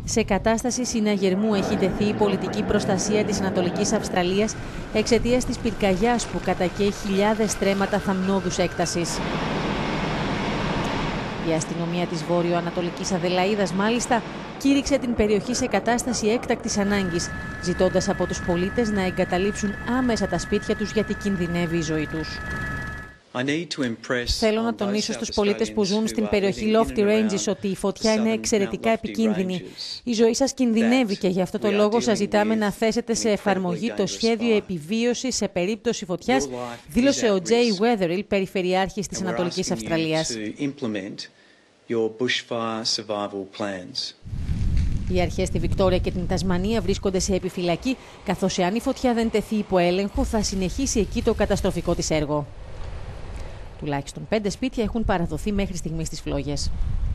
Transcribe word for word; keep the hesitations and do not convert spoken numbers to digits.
Σε κατάσταση συναγερμού έχει τεθεί η πολιτική προστασία της Ανατολικής Αυστραλίας εξαιτίας της πυρκαγιάς που κατακαίει χιλιάδες στρέμματα θαμνώδους έκτασης. Η αστυνομία της Βόρειο-Ανατολικής Αδελαΐδας μάλιστα κήρυξε την περιοχή σε κατάσταση έκτακτης ανάγκης, ζητώντας από τους πολίτες να εγκαταλείψουν άμεσα τα σπίτια τους γιατί κινδυνεύει η ζωή τους. Θέλω να τονίσω στους πολίτες που ζουν στην περιοχή Lofty Ranges ότι η φωτιά είναι εξαιρετικά επικίνδυνη. Η ζωή σας κινδυνεύει και γι' αυτό το λόγο σας ζητάμε να θέσετε σε εφαρμογή το σχέδιο επιβίωσης σε περίπτωση φωτιάς, δήλωσε ο Jay Weatherill, περιφερειάρχης της Ανατολικής Αυστραλίας. Οι αρχές στη Βικτόρια και την Τασμανία βρίσκονται σε επιφυλακή, καθώς εάν η φωτιά δεν τεθεί υπό έλεγχο θα συνεχίσει εκεί το καταστροφικό της έργο. Τουλάχιστον πέντε σπίτια έχουν παραδοθεί μέχρι στιγμής στις φλόγες.